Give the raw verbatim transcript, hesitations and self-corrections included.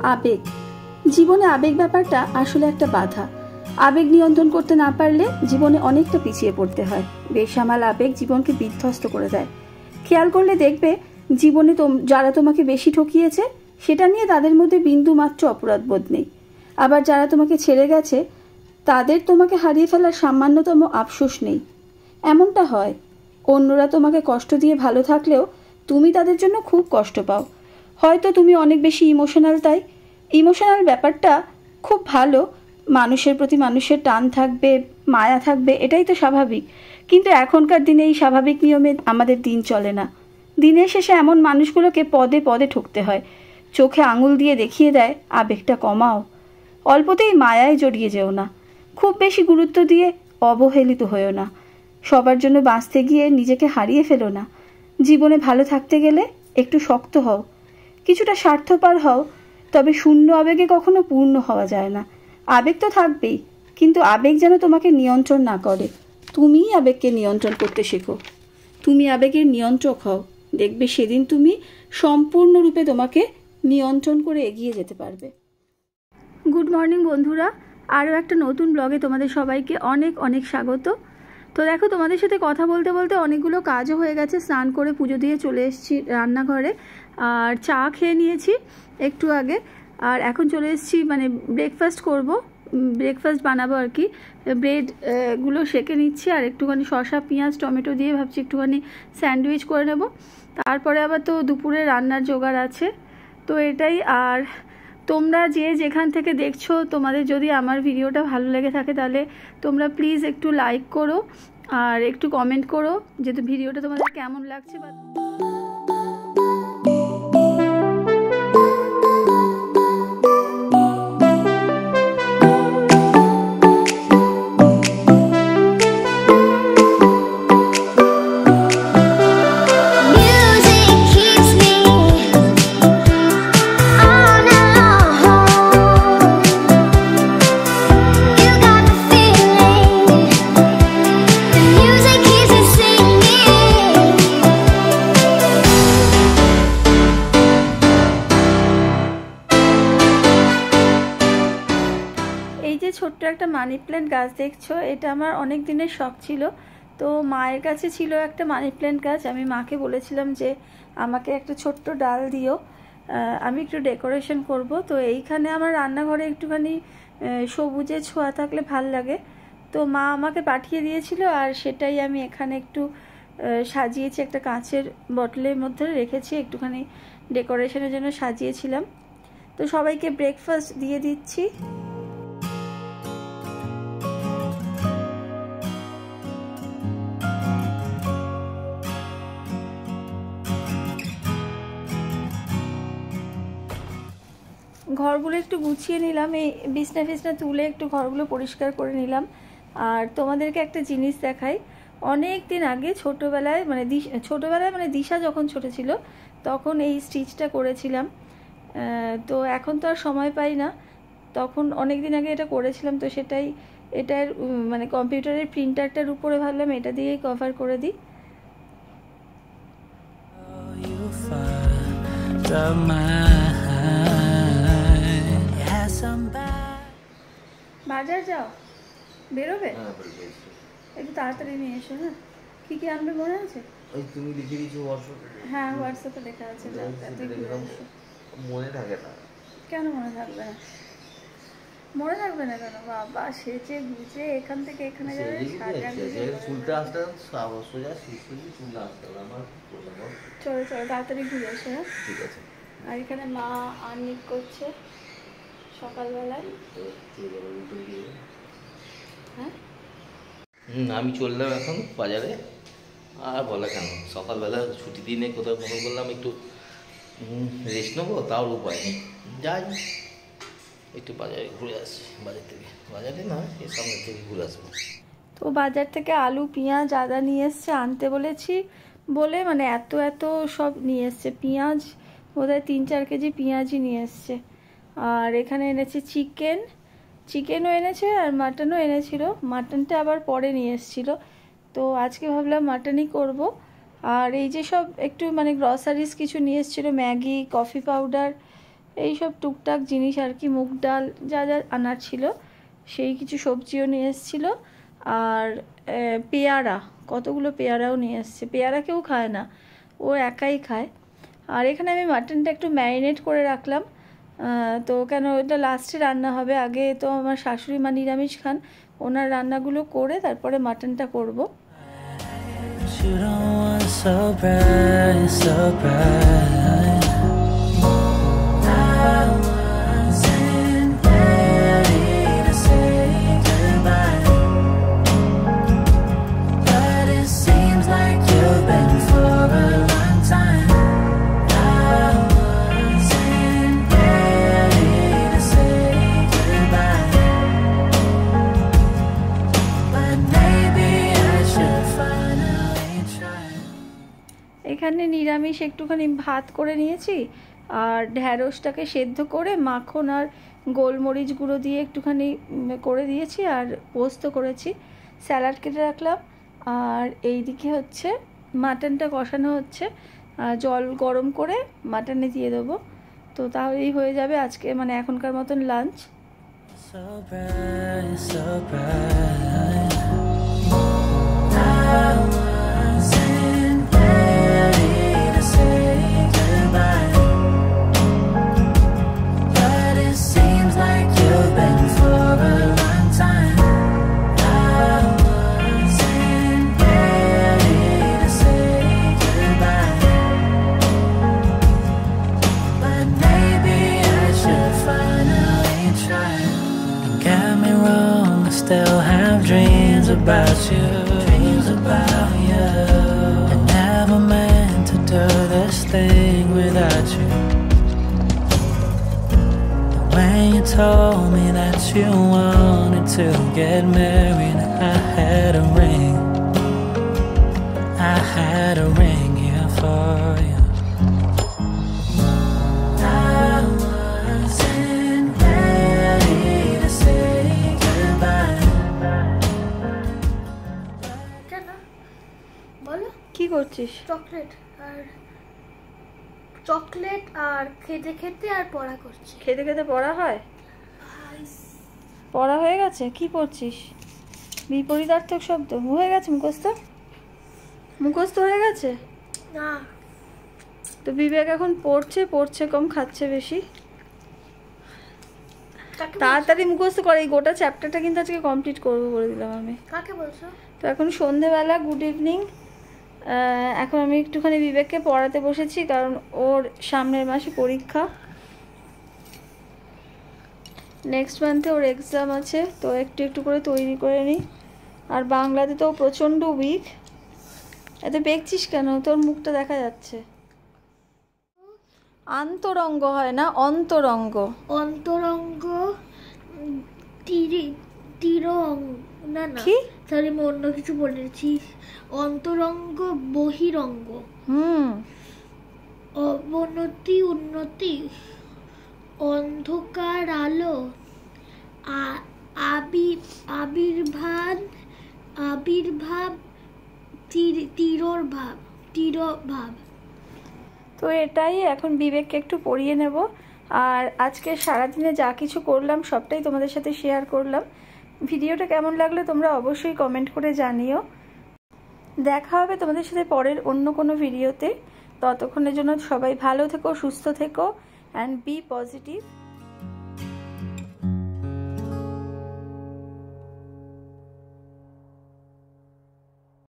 আবেগ। জীবনে আবেগ ব্যাপারটা আসলে একটা বাধা। আবেগ নিয়ন্ত্রণ করতে না পারলে জীবনে অনেকটা পিছিয়ে পড়তে হয়। বেসামাল আবেগ জীবনকে বিধ্বস্ত করে দেয়। খেয়াল করলে দেখবে জীবনে যারা তোমাকে বেশি ঠকিয়েছে সেটা নিয়ে তাদের মধ্যে বিন্দু মাত্র অপরাধবোধ নেই। আবার যারা তোমাকে ছেড়ে গেছে তাদের তোমাকে হারিয়ে ফেলার সামান্যতম আফসোস নেই। এমনটা হয়, অন্যরা তোমাকে কষ্ট দিয়ে ভালো থাকলেও তুমি তাদের জন্য খুব কষ্ট পাও। হয়তো তুমি অনেক বেশি ইমোশনাল, তাই ইমোশনাল ব্যাপারটা খুব ভালো। মানুষের প্রতি মানুষের টান থাকবে, মায়া থাকবে, এটাই তো স্বাভাবিক। কিন্তু এখনকার দিনে এই স্বাভাবিক নিয়মে আমাদের দিন চলে না। দিনের শেষে এমন মানুষগুলোকে পদে পদে ঠকতে হয়। চোখে আঙুল দিয়ে দেখিয়ে দেয় আবেগটা কমাও, অল্পতেই মায়ায় জড়িয়ে যেও না, খুব বেশি গুরুত্ব দিয়ে অবহেলিত হয়েও না, সবার জন্য বাঁচতে গিয়ে নিজেকে হারিয়ে ফেলো না। জীবনে ভালো থাকতে গেলে একটু শক্ত হও, কিছুটা স্বার্থপর হও, তবে শূন্য আবেগে কখনো পূর্ণ হওয়া যায় না। আবেগ তো থাকবেই, কিন্তু আবেগ যেন তোমাকে নিয়ন্ত্রণ না করে। তুমিই আবেগকে নিয়ন্ত্রণ করতে শেখো। তুমি আবেগের নিয়ন্ত্রক হও, দেখবে সেদিন তুমি সম্পূর্ণরূপে তোমাকে নিয়ন্ত্রণ করে এগিয়ে যেতে পারবে। গুড মর্নিং বন্ধুরা, আরও একটা নতুন ব্লগে তোমাদের সবাইকে অনেক অনেক স্বাগত। তো দেখো, তোমাদের সাথে কথা বলতে বলতে অনেকগুলো কাজও হয়ে গেছে। স্নান করে পুজো দিয়ে চলে এসেছি রান্নাঘরে, আর চা খেয়ে নিয়েছি একটু আগে। আর এখন চলে এসেছি মানে ব্রেকফাস্ট করব, ব্রেকফাস্ট বানাবো আর কি। ব্রেড গুলো সেঁকে নিচ্ছি, আর একটুখানি শসা পেঁয়াজ টমেটো দিয়ে ভাবছি একটুখানি স্যান্ডউইচ করে নেব। তারপরে আবার তো দুপুরে রান্নার জোগাড় আছে, তো এটাই। আর তোমরা যে যেখান থেকে দেখছো, তোমাদের যদি আমার ভিডিওটা ভালো লেগে থাকে তাহলে তোমরা প্লিজ একটু লাইক করো আর একটু কমেন্ট করো যে ভিডিওটা তোমাদের কেমন লাগছে। বা ছোট্ট একটা মানি প্ল্যান্ট গাছ দেখছো, এটা আমার অনেক দিনের শখ ছিল। তো মায়ের কাছে ছিল একটা মানি প্ল্যান্ট গাছ। আমি মাকে বলেছিলাম যে আমাকে একটা ছোট্ট ডাল দিও, আমি একটু ডেকোরেশন করব। তো এইখানে আমার রান্নাঘরে একটুখানি সবুজে ছোঁয়া থাকলে ভাল লাগে, তো মা আমাকে পাঠিয়ে দিয়েছিল। আর সেটাই আমি এখানে একটু সাজিয়েছি, একটা কাঁচের বটলের মধ্যে রেখেছি, একটুখানি ডেকোরেশনের জন্য সাজিয়েছিলাম। তো সবাইকে ব্রেকফাস্ট দিয়ে দিচ্ছি। ঘরগুলো একটু গুছিয়ে নিলাম, এই বিছনা ফিছনা তুলে একটু ঘরগুলো পরিষ্কার করে নিলাম। আর তোমাদেরকে একটা জিনিস দেখাই। অনেক দিন আগে ছোটোবেলায় মানে ছোটোবেলায় মানে দিশা যখন ছোটো ছিল তখন এই স্টিচটা করেছিলাম। তো এখন তো আর সময় পাই না, তখন অনেক দিন আগে এটা করেছিলাম। তো সেটাই, এটার মানে কম্পিউটারের প্রিন্টারটার উপরে ভাবলাম এটা দিয়েই কভার করে দিই। বাজার যাও, বেরোবে? একটু তাড়াতাড়ি নিয়ে এসো। হ্যাঁ, কি কি আনবে মনে আছে? ওই তুমি লিখে দিয়েছো হোয়াটসঅ্যাপে। হ্যাঁ, হোয়াটসঅ্যাপে লেখা আছে। মনে থাকে না? কেন মনে থাকবে না? মনে থাকবে না কেন? বাবা সেজে গুজে এখান থেকে এখানে যাবে, চুলটা আসতে সোজা শিশুলি চুল আসতে আমার। চলো চলো তাড়াতাড়ি ঘুরে এসো। হ্যাঁ ঠিক আছে। আর এখানে মা আর্নিক করছে সকালবেলায়। হ্যাঁ হুম, আমি চললাম এখন বাজারে। আর বলা কেন, সকালবেলা ছুটি দিনে কোথাও ফোন করলাম, একটু রেস্ট নেবো, তাও উপায় নেই, যাই একটু বাজারে ঘুরে আসি। বাজার থেকে বাজারে না, এই সামনের থেকে ঘুরে আসবো। তো বাজার থেকে আলু পেঁয়াজ আদা নিয়ে এসছে, আনতে বলেছি বলে মানে এত এত সব নিয়ে এসছে। পেঁয়াজ বোধহয় তিন চার কেজি পেঁয়াজই নিয়ে এসছে। আর এখানে এনেছে চিকেন, চিকেনও এনেছে আর মাটনও এনেছিল। মাটনটা আবার পরে নিয়ে এসেছিলো, তো আজকে ভাবলাম মাটনই করব। আর এই যে সব একটু মানে গ্রসারিজ কিছু নিয়ে এসেছিলো, ম্যাগি, কফি পাউডার, এইসব টুকটাক জিনিস আর কি, মুগ ডাল যা যা আনার ছিল সেই কিছু সবজিও নিয়ে এসেছিলো। আর পেয়ারা, কতগুলো পেয়ারাও নিয়ে এসছে। পেয়ারা কেউ খায় না, ও একাই খায়। আর এখানে আমি মাটনটা একটু ম্যারিনেট করে রাখলাম, তো কেন ওটা লাস্টে রান্না হবে। আগে তো আমার শাশুড়ি মা নিরামিষ খান, ওনার রান্নাগুলো করে তারপরে মাটনটা করব। এখানে নিরামিষ একটুখানি ভাত করে নিয়েছি, আর ঢ্যাঁড়সটাকে সেদ্ধ করে মাখন আর গোলমরিচ গুঁড়ো দিয়ে একটুখানি করে দিয়েছি, আর পোস্ত করেছি। স্যালাড কেটে রাখলাম। আর এইদিকে হচ্ছে মাটনটা কষানো হচ্ছে, জল গরম করে মাটনে দিয়ে দেবো, তো তাহলেই হয়ে যাবে আজকে মানে এখনকার মতন lunch. Still have dreams about you, dreams about you. I never meant to do this thing without you. When you told me that you wanted to get married, I had a ring, I had a ring here for you. কি করছিস? Chocolate আর chocolate আর খেতে খেতে আর পড়া করছি। খেতে খেতে পড়া হয়? পড়া হয়ে গেছে? কি পড়ছিস? বিপরীতার্থক শব্দ হয়ে গেছে, মুখস্থ মুখস্থ হয়ে গেছে? না তো বিবেক এখন পড়ছে, পড়ছে কম, খাচ্ছে বেশি। তাড়াতাড়ি মুখস্থ করে, এই গোটা চ্যাপ্টারটা কিন্তু আজকে কমপ্লিট করবো বলে দিলাম আমি। কাকে বলছো? তো এখন সন্ধেবেলা, গুড ইভিনিং। এখন আমি একটুখানি বিবেককে পড়াতে বসেছি, কারণ ওর সামনের মাসে পরীক্ষা, নেক্সট মান্থে ওর এক্সাম আছে, তো একটু একটু করে তৈরি করে নিই। আর বাংলাতে তো প্রচণ্ড উইক। এত দেখছিস কেন? তোর মুখটা দেখা যাচ্ছে। আন্তরঙ্গ হয় না, অন্তরঙ্গ। অন্তরঙ্গ তিরঙ্গ না না কি? সরি, আমি অন্য কিছু বলেছি। অন্তরঙ্গ বহিরঙ্গ। হুম। অবনতি উন্নতি, অন্ধকার আলো, আবির্ভাব আবির্ভাব তিরোভাব তিরোভাব। তো এটাই, এখন বিবেককে একটু পড়িয়ে নেব। আর আজকে সারাদিনে যা কিছু করলাম সবটাই তোমাদের সাথে শেয়ার করলাম। ভিডিওটা কেমন লাগলো তোমরা অবশ্যই কমেন্ট করে জানিও। দেখা হবে তোমাদের সাথে পরের অন্য কোনো ভিডিওতে। ততক্ষণের জন্য সবাই ভালো থেকো, সুস্থ থেকো, অ্যান্ড বি পজিটিভ।